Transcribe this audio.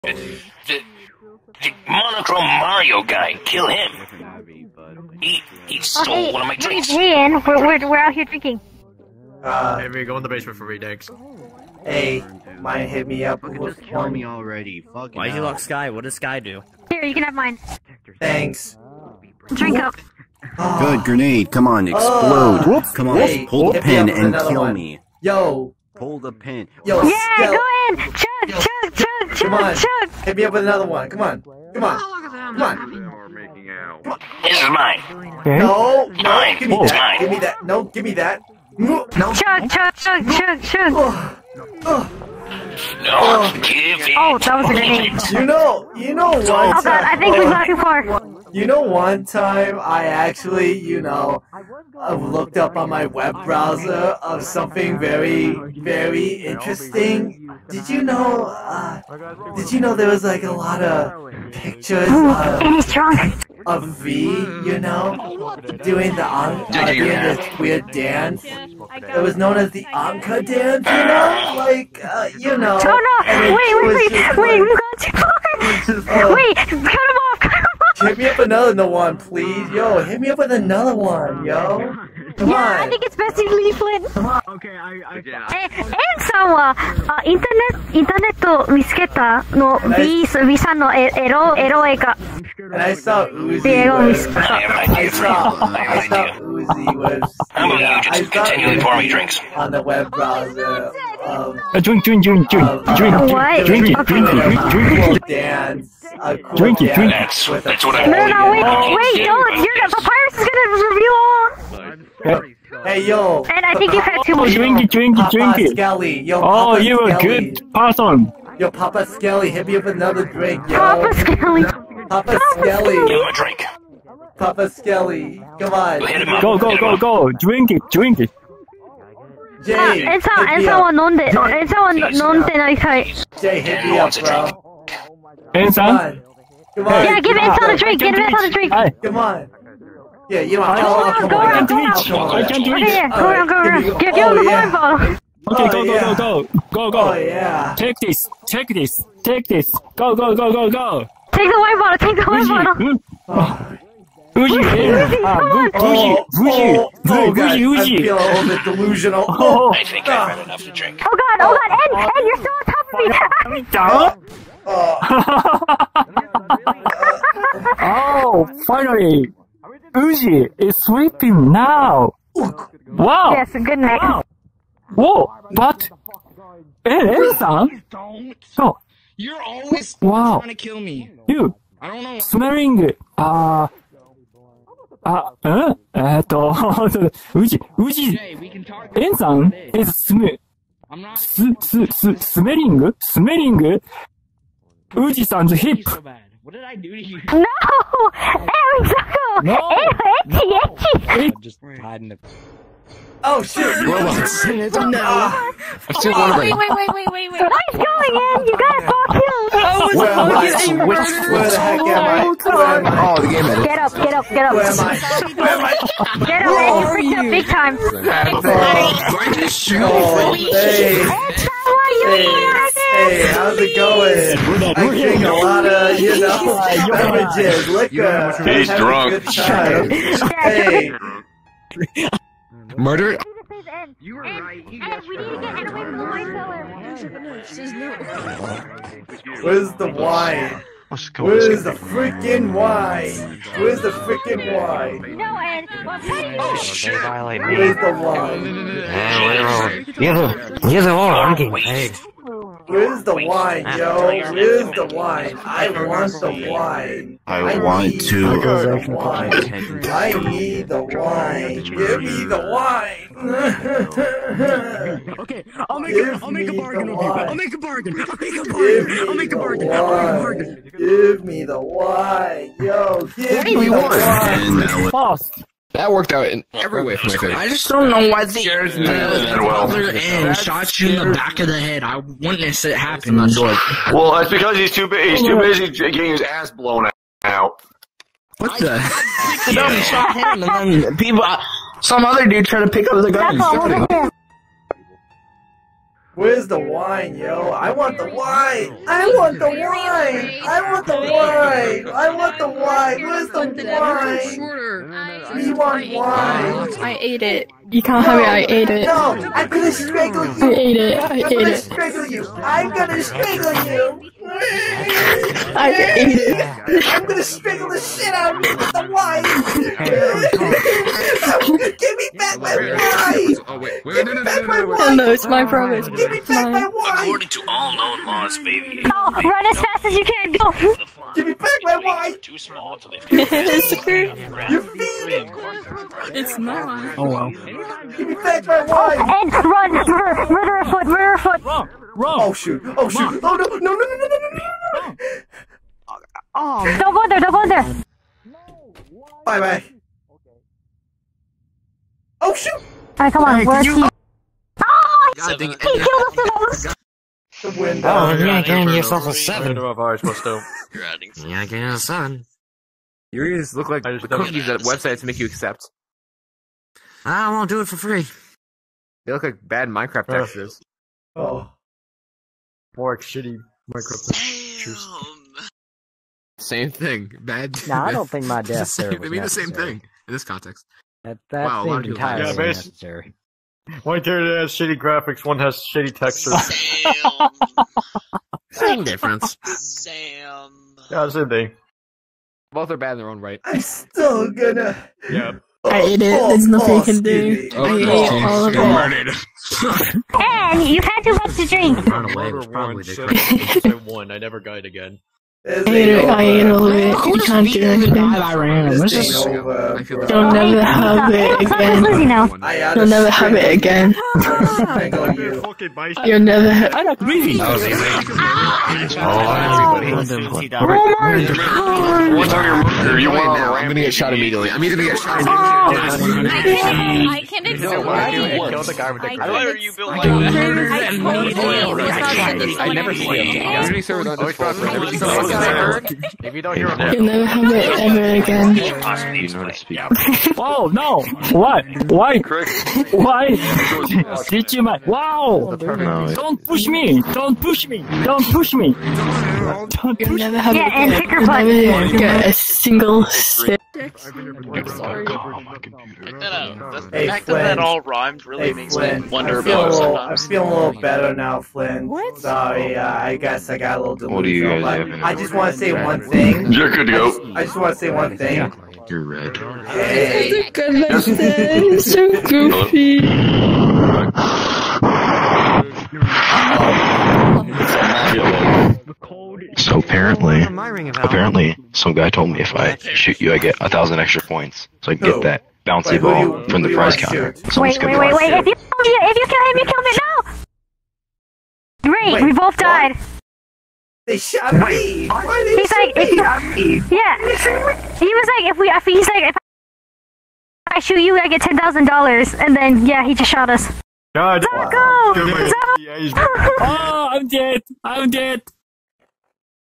The monochrome Mario guy, kill him. He stole one of my drinks. Hey, Ian, we're out here drinking. Hey, we go in the basement for redecks. Hey, might hit me up. Just kill me already. Fucking Why'd you lock Sky? What does Sky do? Here, you can have mine. Thanks. Drink up. Good grenade. Come on, explode. Come on, Hey, pull the hit me up pin with and another kill one. me. Yo. Pull the pin. Yo, Yeah, Skell. go in! Chug! Come on. Chug! Hit me up with another one. Come on. Come on. Come on. This is mine. No. Mine. Give me It's that. mine. Give me that. No, give me that. No. Chug! No, give it. Oh, that was a grenade. You know one Oh god, I think we got too far. You know, one time I actually, looked up on my web browser of something very, very interesting. Did you know there was like a lot of pictures And he's drunk. of V, doing doing this weird dance. It was known as the Anka dance, Oh no! Wait, we got too far! Wait, cut him off! Hit me up another one, please. Yo, hit me up with another one, yo. Come Yeah, on. I think it's best in leaflet. Okay, I エンさんはインターネット見つけたの B さんのエロ映画 And I saw Uzi. I have an I idea for you. saw I have an idea. Uzi was. How about you I just saw continually pour me drinks? on the web browser. Drink it. Cool dance. Drink it. That's what I want. No, wait, don't, Papyrus is gonna reveal all. Hey, yo. And I think you've had too much. Drink Papa it. Skelly. Yo, Oh, Papa you're a Skelly. good person. Yo, Papa Skelly, hit me up with another drink, yo. Papa Skelly. Papa Skelly. Give him a drink. Papa Skelly. Come on. Hit him up. Go. Drink it. Jay. エンさんは飲んでないかい。 Jay, hit me up, bro. And Come son? on. Come on. Yeah, give Enson a drink. Give Enson a drink. Hi. Come on. Yeah, you know. Go around. I can't reach. Okay, go around. Give him the wine bottle. Okay, go. Oh, yeah. Take this. Go. Take the wine bottle. Uji. I feel a little bit delusional. I think I've had enough to drink. Oh god, Ed, you're still on top of me. Oh, finally. Uji is sleeping now. Wow. Yes, good night. Whoa, but Ed-san? Oh, You're always wow. trying to kill me. You I don't know. smelling Uji, Hey, we can talk. Ed-san is I'm not smelling Uji-san's hip. so bad. What did I do to you? No! Enzo! No. Etchy! Just hiding the. Oh, shit. Robots. Wait. What is going on? You got fuck you! Where the heck am I? Oh, the game editor. Get up. Where am I? Get up, man. You freaked up big time. Oh, hey. Hey, how's it going? I drink a lot of, beverages, liquor. He's Having a drunk. good time. Hey. Murder? You were right. We need to get away from the wine cellar. Where's the wine? Where's the freaking wine? Where's the freaking wine? No, Ed. Oh, shit. Where's the wine? You're the one I'm getting paid. Where's the wine, yo? Where's the wine? I want the wine. I want to. The wine. I need the wine. Give me the wine. Okay, I'll make a bargain with you. I'll make a bargain. Give me the wine. Yo, give me the wine. Fast. That worked out in every way for my favor. I just don't know why the other end shot you in the back of the head. I witnessed it happen. Well, that's because he's too busy getting his ass blown out. What the? He shot him, and then people, some other dude tried to pick up the gun. Where's the wine, yo? I want the wine! I want the wine! I want the wine! I want the wine! Where's the wine? We want wine! I ate it. You can't have it, I ate it. No! I'm gonna strangle you! I ate it, I I'm ate gonna it. strangle you! I'm gonna strangle you! I ate it. I'm gonna strangle the shit out of you with the wine! Give me back my wine! Oh, wait. Give me back my Oh wine! no, it's my promise. Give me back my wine! According to all known laws, baby. Go! Run as fast as you can! Go! Give me back my wine! Too small to lift. It's true. You're feeding! It's not. Oh well. Give me back my wine! And run! Murder foot! Murder foot! Oh shoot! Oh shoot! Oh no! No! No! No! No! No! No! Don't go there! Don't go there! Bye bye. Oh shoot! Alright, come on. Where's he? Oh! God dang He it. killed us the most! The window. Oh, yeah, getting yourself a I 7. don't know if I was supposed to. You're adding some. Yeah, getting a 7. Your ears look like I the just don't- cookies that websites make you accept. I won't do it for free. They look like bad Minecraft textures. Oh. More like shitty Minecraft. Choose. Same thing. Bad. No, I don't think my death there They was mean the same necessary. thing in this context. That Wow, a lot of seemed people- entirely Yeah, basi- unnecessary. One character has shitty graphics, one has shitty textures. Same difference. Sam. Yeah, same thing. Both are bad in their own right. I'm still gonna. Yeah. I ate it. There's nothing you can do. I ate all of it. And you've had too much to drink! Run away was probably the correct. I won. I never died again. I ate all of it. You can't do anything. I ran. This This ain't is over. I feel like- You'll never have it It's not again. Susie now. I oughta You'll never have it again. strangle you. Fucking bite. You'll never have I like really. Oh, One target murder. You Wait, want now, I'm gonna get shot immediately. I'm either gonna get shot Oh. immediately. I can explain. Kill the guy with the I Why can are you built like explain. that? I never see them. Community server don't Discord. Never see them. If you don't hear him, You'll never have it ever again. Possibly explain. Oh no! What? Why? Why? Did you mind? Wow! Don't push me! Don't push me! Don't push me! Don't You'll push never have Yeah, it and again. pick her You'll butt. never get a single sip. Sorry. Hey, The fact that Flynn. that all rhymed really Hey, makes me Flynn. wonder I feel about a it little, sometimes. I feel a little better now, Flynn. What? Sorry, I guess I got a little delusional. What do you guys but have in I just want to say one thing. You're good to go. I just want to say one thing. You're red. Hey. Good like that. So goofy. So apparently, My ring of some guy told me if I shoot you, I get 1,000 extra points. So I can Who? get that bouncy Wait, who ball you- from who the you prize wanna counter. shoot? Someone's Wait, gonna wait, be wait, like, wait! If you kill him, you kill me now! Great, Wait, we both what? died. They shot me! Why did He's like, if yeah. He was like, he's like, if I shoot you, I get $10,000, and then yeah, he just shot us. God. Go! Good, Zago! yeah, he's Oh, I'm dead! I'm dead!